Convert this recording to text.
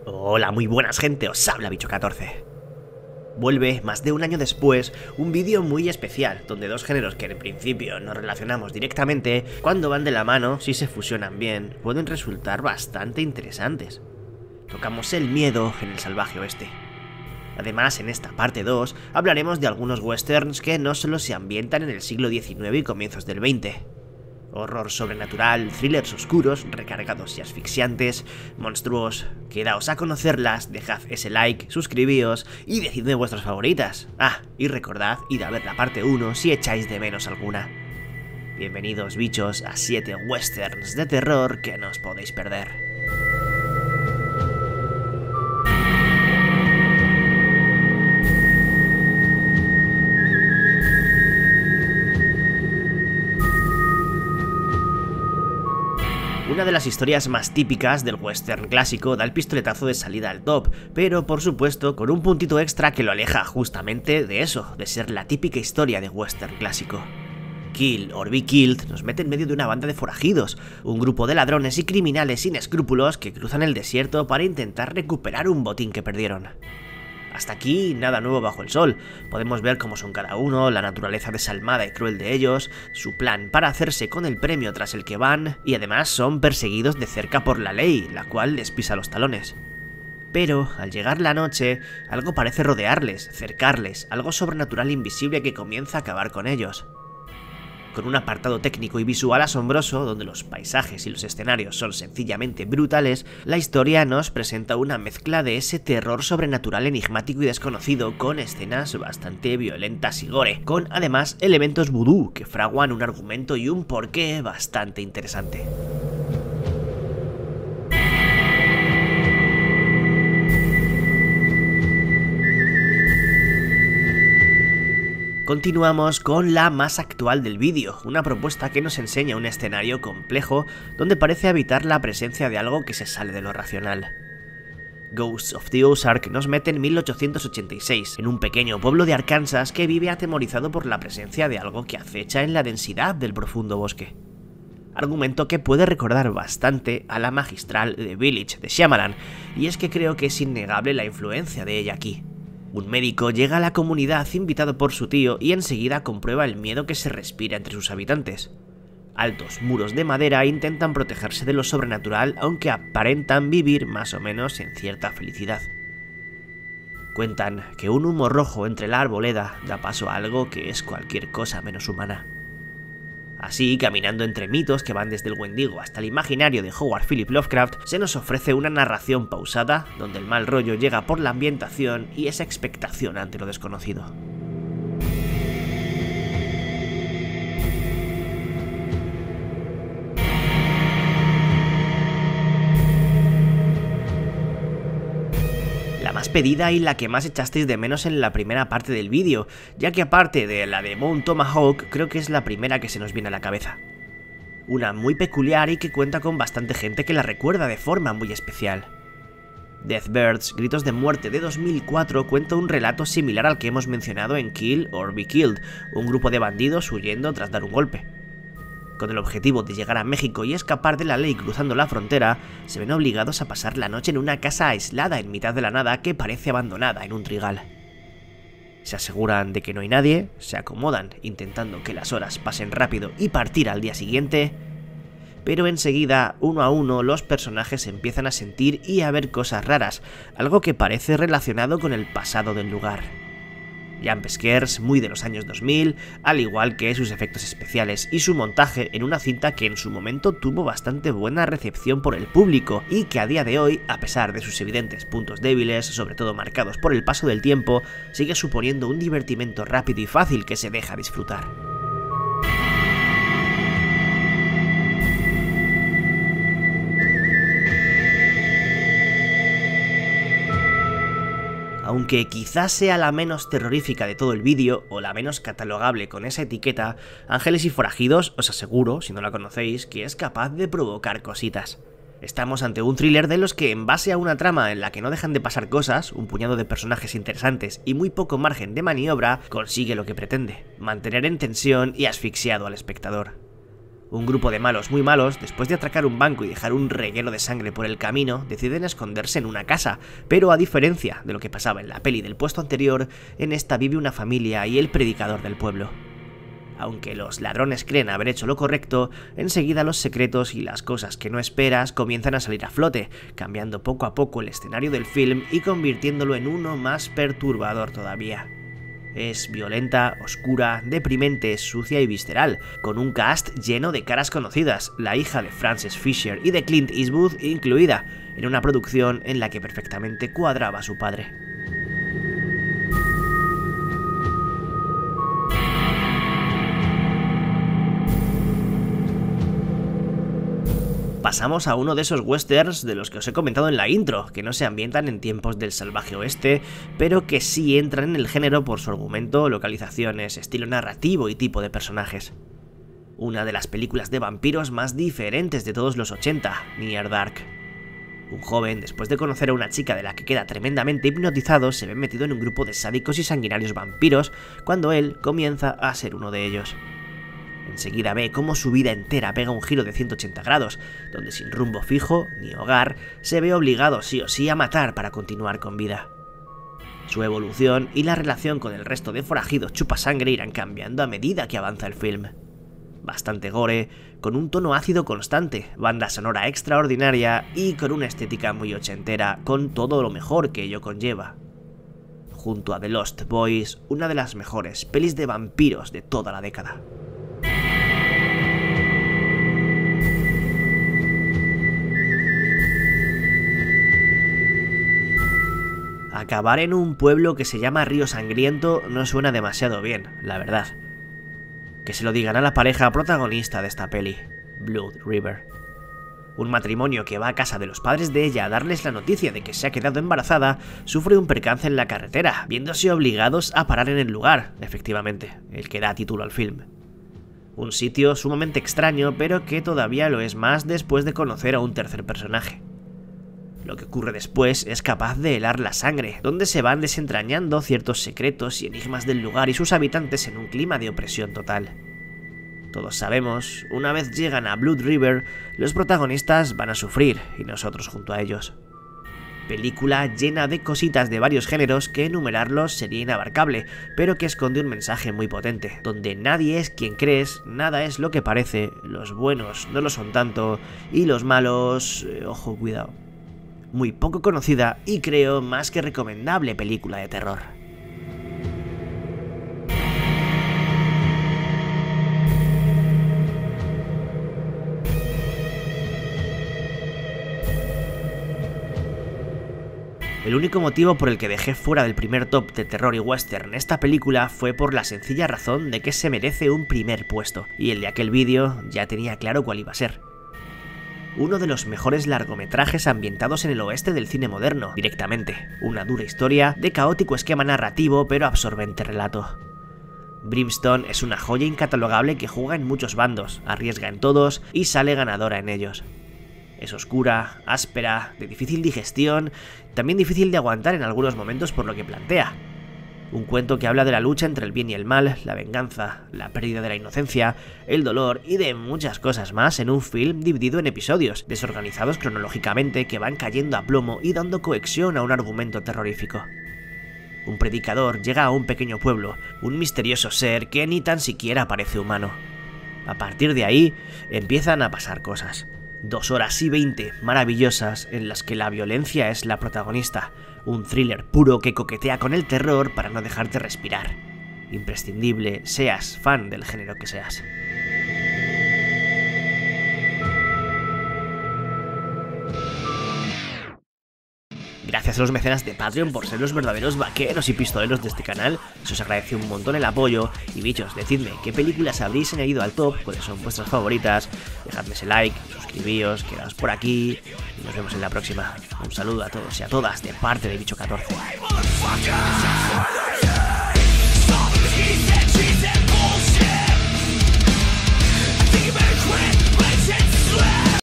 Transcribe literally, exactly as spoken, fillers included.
Hola, muy buenas gente, os habla Bicho catorce. Vuelve, más de un año después, un vídeo muy especial, donde dos géneros que en principio no relacionamos directamente, cuando van de la mano, si se fusionan bien, pueden resultar bastante interesantes. Tocamos el miedo en el salvaje oeste. Además, en esta parte dos, hablaremos de algunos westerns que no solo se ambientan en el siglo diecinueve y comienzos del veinte. Horror sobrenatural, thrillers oscuros, recargados y asfixiantes, monstruos. Quedaos a conocerlas, dejad ese like, suscribíos y decidme vuestras favoritas. Ah, y recordad ir a ver la parte uno si echáis de menos alguna. Bienvenidos bichos a siete westerns de terror que no os podéis perder. Una de las historias más típicas del western clásico da el pistoletazo de salida al top, pero por supuesto con un puntito extra que lo aleja justamente de eso, de ser la típica historia de western clásico. Kill or Be Killed nos mete en medio de una banda de forajidos, un grupo de ladrones y criminales sin escrúpulos que cruzan el desierto para intentar recuperar un botín que perdieron. Hasta aquí nada nuevo bajo el sol, podemos ver cómo son cada uno, la naturaleza desalmada y cruel de ellos, su plan para hacerse con el premio tras el que van, y además son perseguidos de cerca por la ley, la cual les pisa los talones. Pero, al llegar la noche, algo parece rodearles, cercarles, algo sobrenatural invisible que comienza a acabar con ellos. Con un apartado técnico y visual asombroso, donde los paisajes y los escenarios son sencillamente brutales, la historia nos presenta una mezcla de ese terror sobrenatural enigmático y desconocido con escenas bastante violentas y gore, con además elementos vudú que fraguan un argumento y un porqué bastante interesante. Continuamos con la más actual del vídeo, una propuesta que nos enseña un escenario complejo donde parece habitar la presencia de algo que se sale de lo racional. Ghosts of the Ozark nos mete en mil ochocientos ochenta y seis, en un pequeño pueblo de Arkansas que vive atemorizado por la presencia de algo que acecha en la densidad del profundo bosque. Argumento que puede recordar bastante a la magistral The Village de Shyamalan, y es que creo que es innegable la influencia de ella aquí. Un médico llega a la comunidad invitado por su tío y enseguida comprueba el miedo que se respira entre sus habitantes. Altos muros de madera intentan protegerse de lo sobrenatural, aunque aparentan vivir más o menos en cierta felicidad. Cuentan que un humo rojo entre la arboleda da paso a algo que es cualquier cosa menos humana. Así, caminando entre mitos que van desde el Wendigo hasta el imaginario de Howard Philip Lovecraft, se nos ofrece una narración pausada, donde el mal rollo llega por la ambientación y esa expectación ante lo desconocido. La más pedida y la que más echasteis de menos en la primera parte del vídeo, ya que aparte de la de Bone Tomahawk, creo que es la primera que se nos viene a la cabeza. Una muy peculiar y que cuenta con bastante gente que la recuerda de forma muy especial. Deathbirds, Gritos de Muerte de dos mil cuatro cuenta un relato similar al que hemos mencionado en Kill or Be Killed, un grupo de bandidos huyendo tras dar un golpe. Con el objetivo de llegar a México y escapar de la ley cruzando la frontera, se ven obligados a pasar la noche en una casa aislada en mitad de la nada que parece abandonada en un trigal. Se aseguran de que no hay nadie, se acomodan intentando que las horas pasen rápido y partir al día siguiente, pero enseguida, uno a uno, los personajes empiezan a sentir y a ver cosas raras, algo que parece relacionado con el pasado del lugar. Jump scares muy de los años dos mil, al igual que sus efectos especiales y su montaje en una cinta que en su momento tuvo bastante buena recepción por el público y que a día de hoy, a pesar de sus evidentes puntos débiles, sobre todo marcados por el paso del tiempo, sigue suponiendo un divertimento rápido y fácil que se deja disfrutar. Aunque quizás sea la menos terrorífica de todo el vídeo, o la menos catalogable con esa etiqueta, Ángeles y Forajidos, os aseguro, si no la conocéis, que es capaz de provocar cositas. Estamos ante un thriller de los que, en base a una trama en la que no dejan de pasar cosas, un puñado de personajes interesantes y muy poco margen de maniobra, consigue lo que pretende, mantener en tensión y asfixiado al espectador. Un grupo de malos muy malos, después de atracar un banco y dejar un reguero de sangre por el camino, deciden esconderse en una casa, pero a diferencia de lo que pasaba en la peli del puesto anterior, en esta vive una familia y el predicador del pueblo. Aunque los ladrones creen haber hecho lo correcto, enseguida los secretos y las cosas que no esperas comienzan a salir a flote, cambiando poco a poco el escenario del film y convirtiéndolo en uno más perturbador todavía. Es violenta, oscura, deprimente, sucia y visceral, con un cast lleno de caras conocidas, la hija de Frances Fisher y de Clint Eastwood incluida, en una producción en la que perfectamente cuadraba su padre. Pasamos a uno de esos westerns de los que os he comentado en la intro, que no se ambientan en tiempos del salvaje oeste, pero que sí entran en el género por su argumento, localizaciones, estilo narrativo y tipo de personajes. Una de las películas de vampiros más diferentes de todos los ochenta, Near Dark. Un joven, después de conocer a una chica de la que queda tremendamente hipnotizado, se ve metido en un grupo de sádicos y sanguinarios vampiros, cuando él comienza a ser uno de ellos. Enseguida ve cómo su vida entera pega un giro de ciento ochenta grados, donde sin rumbo fijo ni hogar, se ve obligado sí o sí a matar para continuar con vida. Su evolución y la relación con el resto de forajidos chupasangre irán cambiando a medida que avanza el film. Bastante gore, con un tono ácido constante, banda sonora extraordinaria y con una estética muy ochentera, con todo lo mejor que ello conlleva. Junto a The Lost Boys, una de las mejores pelis de vampiros de toda la década. Acabar en un pueblo que se llama Río Sangriento no suena demasiado bien, la verdad. Que se lo digan a la pareja protagonista de esta peli, Blood River. Un matrimonio que va a casa de los padres de ella a darles la noticia de que se ha quedado embarazada, sufre un percance en la carretera, viéndose obligados a parar en el lugar, efectivamente, el que da título al film. Un sitio sumamente extraño, pero que todavía lo es más después de conocer a un tercer personaje. Lo que ocurre después es capaz de helar la sangre, donde se van desentrañando ciertos secretos y enigmas del lugar y sus habitantes en un clima de opresión total. Todos sabemos, una vez llegan a Blood River, los protagonistas van a sufrir, y nosotros junto a ellos. Película llena de cositas de varios géneros que enumerarlos sería inabarcable, pero que esconde un mensaje muy potente, donde nadie es quien crees, nada es lo que parece, los buenos no lo son tanto, y los malos... Eh, ojo, cuidado. Muy poco conocida y creo más que recomendable película de terror. El único motivo por el que dejé fuera del primer top de terror y western esta película fue por la sencilla razón de que se merece un primer puesto, y el de aquel vídeo ya tenía claro cuál iba a ser. Uno de los mejores largometrajes ambientados en el oeste del cine moderno, directamente. Una dura historia de caótico esquema narrativo pero absorbente relato. Brimstone es una joya incatalogable que juega en muchos bandos, arriesga en todos y sale ganadora en ellos. Es oscura, áspera, de difícil digestión, también difícil de aguantar en algunos momentos por lo que plantea. Un cuento que habla de la lucha entre el bien y el mal, la venganza, la pérdida de la inocencia, el dolor y de muchas cosas más en un film dividido en episodios, desorganizados cronológicamente que van cayendo a plomo y dando cohesión a un argumento terrorífico. Un predicador llega a un pequeño pueblo, un misterioso ser que ni tan siquiera parece humano. A partir de ahí, empiezan a pasar cosas. Dos horas y veinte maravillosas en las que la violencia es la protagonista. Un thriller puro que coquetea con el terror para no dejarte respirar. Imprescindible, seas fan del género que seas. Gracias a los mecenas de Patreon por ser los verdaderos vaqueros y pistoleros de este canal, se os agradece un montón el apoyo. Y bichos, decidme qué películas habréis añadido al top, cuáles son vuestras favoritas, dejadme ese like, suscribíos, quedaos por aquí y nos vemos en la próxima. Un saludo a todos y a todas de parte de Bicho catorce.